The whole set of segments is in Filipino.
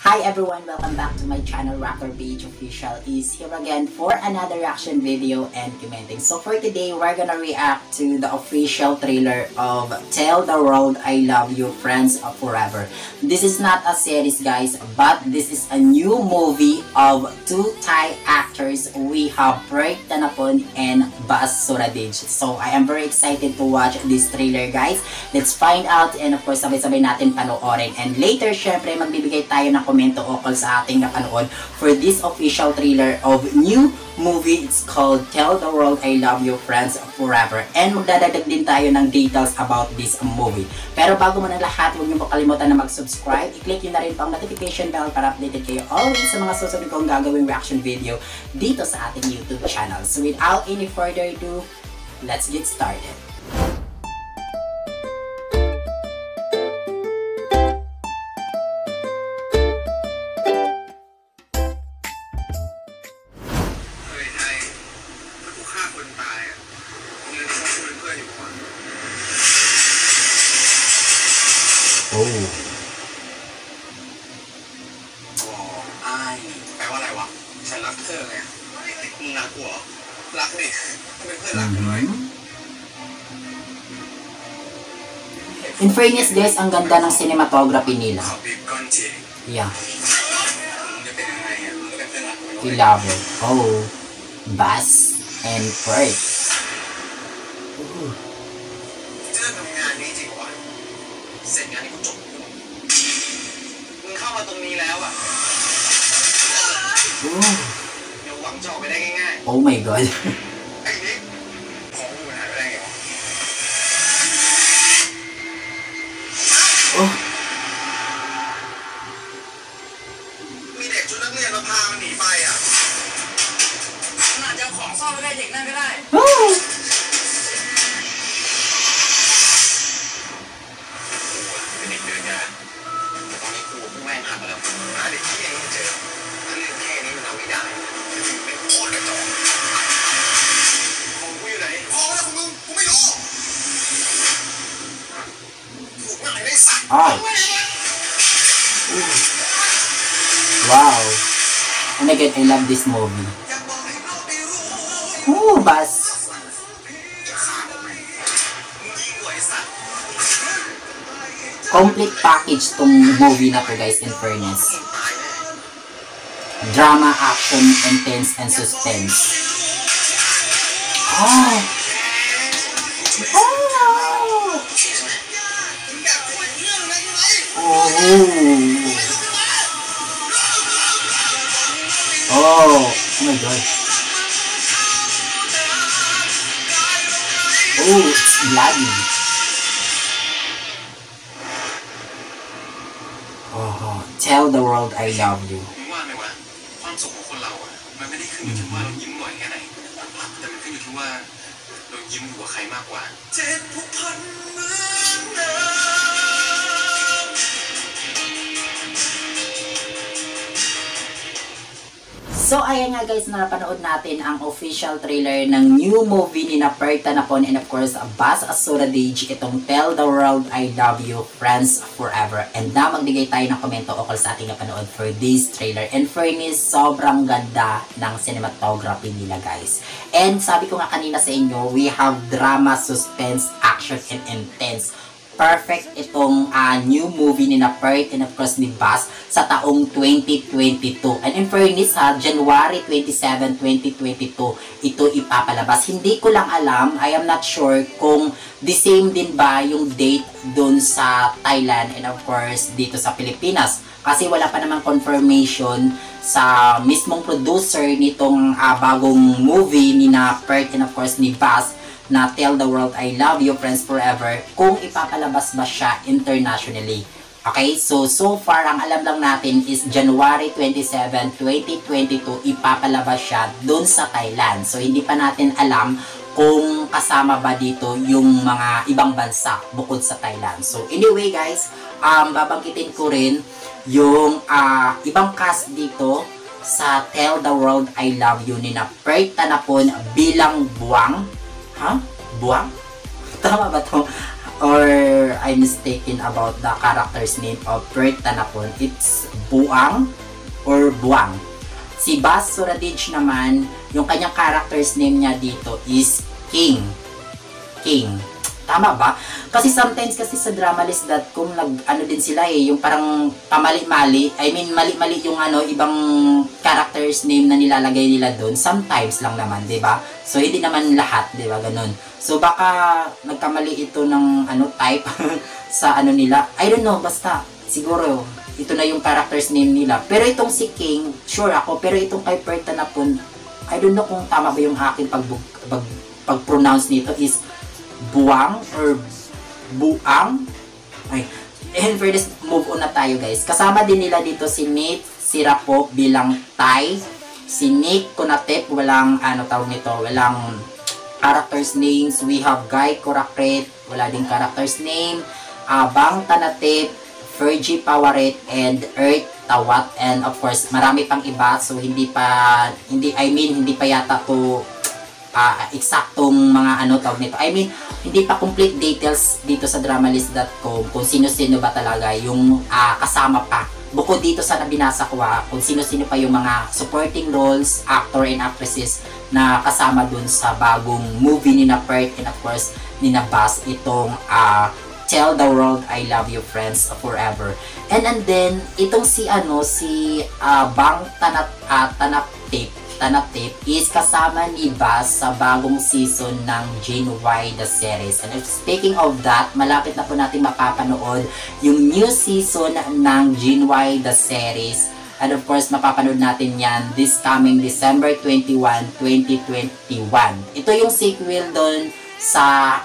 Hi everyone, welcome back to my channel. Reactor Page Official is here again for another reaction video and commenting. So for today, we're gonna react to the official trailer of Tell the World I Love You Friends Forever. This is not a series guys, but this is a new movie of two Thai actors. We have Perk Tanapon and Bas Suradej. So I am very excited to watch this trailer guys. Let's find out and of course sabay-sabay natin panoorin. And later syempre magbibigay tayo ng komento ukol sa ating napanood for this official trailer of new movie. It's called Tell the World I Love You Friends Forever. And magdadagdag din tayo ng details about this movie. Pero bago mo ng lahat, huwag niyo po kalimutan na mag-subscribe. I-click nyo na rin po ang notification bell para updated kayo always sa mga susunod kong gagawing reaction video dito sa ating YouTube channel. So without any further ado, let's get started. Oh. Ai แปลว่าอะไรวะฉันรักเธอไงมึงรักกูเหรอรักดิเป็นเพื่อนรักกันเลย In fairness guys, ang ganda ng cinematography nila. Yeah. We love it. Oh. Bas and Perk. Ooh. เสร็จงานนี้กูจบมึงเข้ามาตรงนี้แล้วอ่ะเดี๋ยวหวังจะออกไปได้ง่ายๆ Oh my god ไอ้นี่ของกูมันหายไปได้ไงวะมีเด็กชุดนักเรียนมาพามันหนีไปอ่ะมันอาจจะเอาของซ่อนไว้ได้เด็กนั่นก็ได้ Ouch. Wow. Oh my god, I love this movie. Ooh, Bas. Complete package tong movie na to guys, in fairness. Drama, action, intense, and suspense. Oh. Oh my god. Oh, it's bloody. Oh, tell the world I love you. ว่าไหมวะความสุขของคนเราอ่ะมันไม่ได้ขึ้นอยู่ที่ว่าเรายิ้มบ่อยแค่ไหนแต่มันขึ้นอยู่ที่ว่าเรายิ้มอยู่กับใครมากกว่าเจ็บผูกพันเหมือนเดิม So ayan nga guys, napanood natin ang official trailer ng new movie ni Perk Tanapon and of course Bas Suradej, itong Tell the World I Love You Friends Forever. And na magbigay tayo ng komento ukol sa ating napanood for this trailer. And fairness, sobrang ganda ng cinematography nila guys. And sabi ko nga kanina sa inyo, we have drama, suspense, action, and intense. Perfect itong new movie ni Perk and of course ni Bas sa taong 2022. And in fairness January 27, 2022 ito ipapalabas. Hindi ko lang alam, I am not sure kung the same din ba yung date dun sa Thailand and of course dito sa Pilipinas. Kasi wala pa namang confirmation sa mismong producer nitong bagong movie ni Perk and of course ni Bas na Tell the World I Love You Friends Forever kung ipapalabas ba siya internationally. Okay, so far ang alam lang natin is January 27, 2022 ipapalabas siya dun sa Thailand. So hindi pa natin alam kung kasama ba dito yung mga ibang bansa bukod sa Thailand. So anyway guys, babanggitin ko rin yung ibang cast dito sa Tell the World I Love You ni Perk Tanapon bilang Buwang. Ha? Buwang? Tama ba to? or I'm mistaken about the character's name of Bert Tanapon, it's Buang or Buang. Si Bas Suradij naman, yung kanyang character's name niya dito is King. Tama ba? Kasi sometimes kasi sa dramalist.com ano din sila yung parang pamali-mali. I mean, mali-mali yung ibang character's name na nilalagay nila doon. Sometimes lang naman, 'di ba? So hindi naman lahat, 'di ba? Ganun. So baka nagkamali ito ng type sa nila. I don't know, basta siguro ito na yung character's name nila. Pero itong si King, sure ako, pero itong kay Perta na po, I don't know kung tama ba yung aking pag-pronounce nito is Buang or Buang. Ay, and for this, move on na tayo guys. Kasama din nila dito si Nate Sirapo bilang Thai. Si Nick Kunatep, walang tawag nito, walang characters names. We have Guy Korakret, wala ding characters name. Bang Tanatep, Fergie Pawaret, and Earth Tawat. And of course, marami pang iba. So hindi pa yata to eksaktong mga tawag nito. I mean, hindi pa complete details dito sa dramalist.com kung sino-sino ba talaga yung kasama pa. Bukod dito sa nabinasa ko kung sino-sino pa yung mga supporting roles, actor and actresses na kasama dun sa bagong movie ni na Perth and of course ni na Bas, itong Tell the World I Love You Friends Forever. And then itong si Bang Tanatip is kasama ni Bas sa bagong season ng Gen Y The Series. And speaking of that, malapit na po natin mapapanood yung new season ng Gen Y The Series. And of course, mapapanood natin yan this coming December 21, 2021. Ito yung sequel doon sa,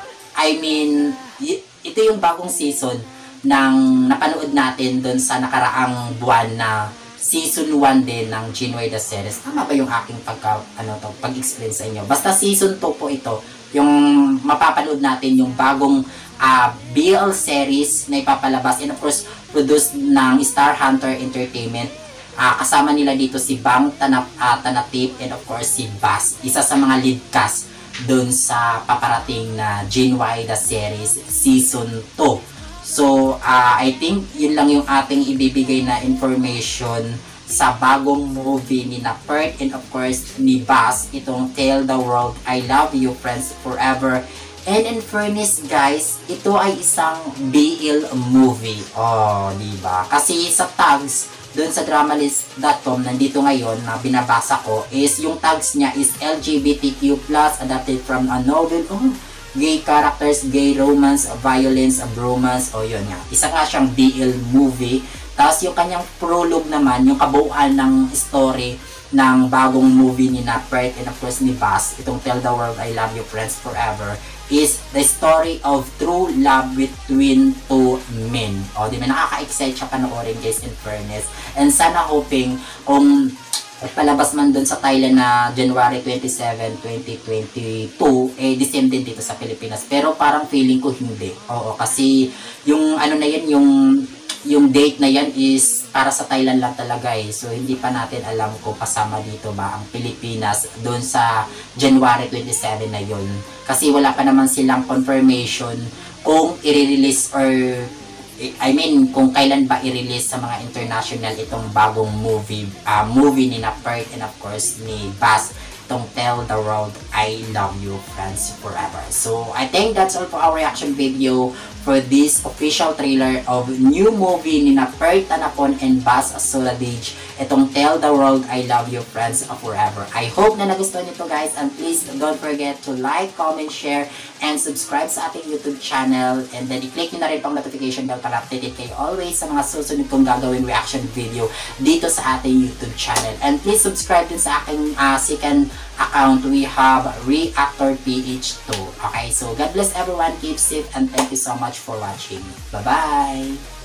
ito yung bagong season ng napanood natin doon sa nakaraang buwan na Season 1 din ng Gen Y The Series. Tama ba yung aking pag-explain sa inyo? Basta Season 2 po ito. Yung mapapanood natin yung bagong BL series na ipapalabas. And of course, produced ng Star Hunter Entertainment. Kasama nila dito si Bang Tanatip and of course si Bas. Isa sa mga lead cast dun sa paparating na Gen Y The Series Season 2. So, I think yun lang yung ating ibibigay na information sa bagong movie ni na Perth and of course ni Bas, itong Tell the World I Love You Friends Forever. And in fairness guys, ito ay isang BL movie. Oh, diba? Kasi sa tags doon sa dramalist.com, nandito ngayon na binabasa ko is yung tags niya is LGBTQ+, adapted from a novel. Gay characters, gay romance, violence, bromance, yun nga. Isa nga siyang BL movie. Tapos yung kanyang prologue naman, yung kabuuan ng story ng bagong movie ni na Perth and of course ni Bas, itong Tell the World I Love You Friends Forever, is the story of true love between two men. Di ba? Nakaka-excite siya panoorin guys, in fairness. And sana hoping kung palabas man doon sa Thailand na January 27, 2022, the same din dito sa Pilipinas. Pero parang feeling ko hindi. Oo, kasi yung na yan, yung date na yan is para sa Thailand lang talaga So hindi pa natin alam kung kasama dito ba ang Pilipinas doon sa January 27 na yun. Kasi wala pa naman silang confirmation kung i-release or kung kailan ba i-release sa mga international itong bagong movie ni na Perth and of course ni Bas, itong Tell the World I Love You Friends Forever. So I think that's all for our reaction video for this official trailer of new movie ni na Perth Tanapon and Bas Suradij, itong Tell the World I Love You Friends Forever. I hope na nagustuhan nito guys, and please don't forget to like, comment, share, and subscribe sa ating YouTube channel, and then i-click nyo na rin pang notification bell para updated kayo always sa mga susunod kong gagawin reaction video dito sa ating YouTube channel. And please subscribe din sa aking second account. We have Reactor PH2. Okay, so God bless everyone, keep safe, and thank you so much for watching. Bye-bye!